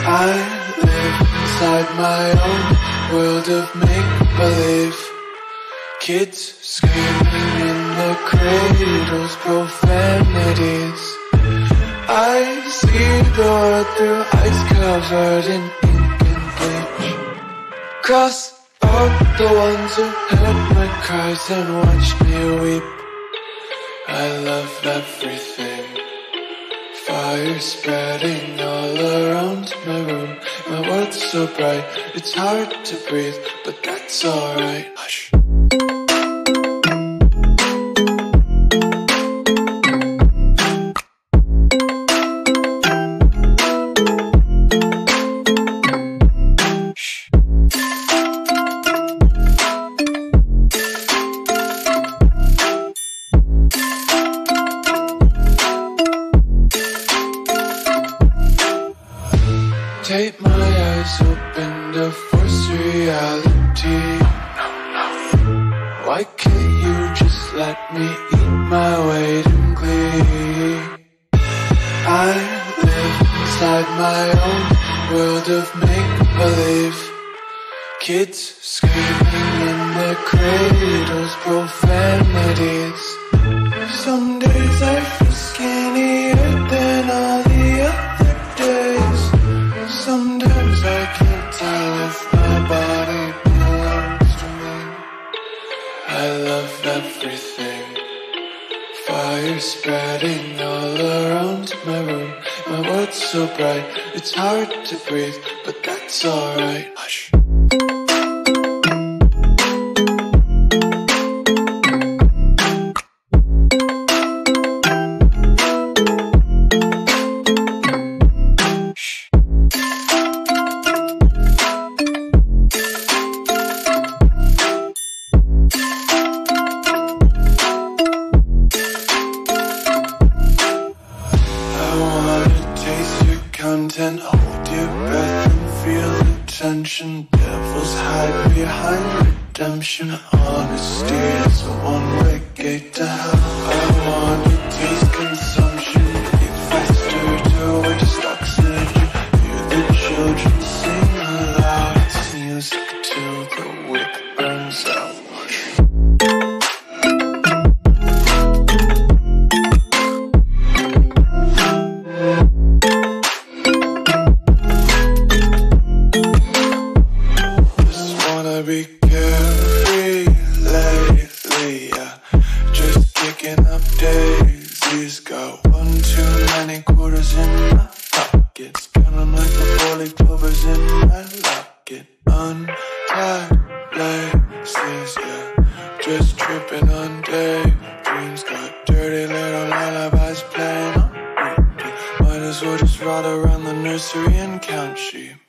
I live inside my own world of make-believe. Kids screaming in the cradles, profanities. I see the world through ice covered in ink and bleach. Cross out the ones who heard my cries and watched me weep. I love everything. Fire spreading all around my room. My world's so bright, it's hard to breathe, but that's alright. Hush. Tape my eyes open to force reality. Why can't you just let me eat my weight in glee? I live inside my own world of make-believe. Kids screaming in their cradles, profanities. Some days I feel skinnier than all the other days. Sometimes I can't tell if my body belongs to me. I love everything. Fire spreading all around my room. My world's so bright, it's hard to breathe, but that's alright. Hush. Content, hold your breath and feel the tension. Devils hide behind redemption. Honesty is a one-way gate to hell. I want to taste consumption. Breathe faster to waste oxygen. Hear the children sing aloud. It's music till the wick burns out. Be carefree lately, yeah. Just kicking up daisies. Got one too many quarters in my pockets. Counting like the four-leaf clovers in my locket. Untied laces, yeah. Just tripping on daydreams. Got dirty little lullabies playing on repeat. Might as well just ride around the nursery and count sheep.